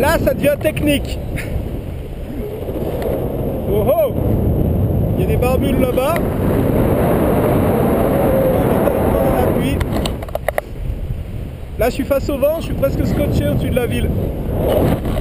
Là, ça devient technique. Oh oh! Il y a des barbules là-bas. Là, je suis face au vent, je suis presque scotché au-dessus de la ville.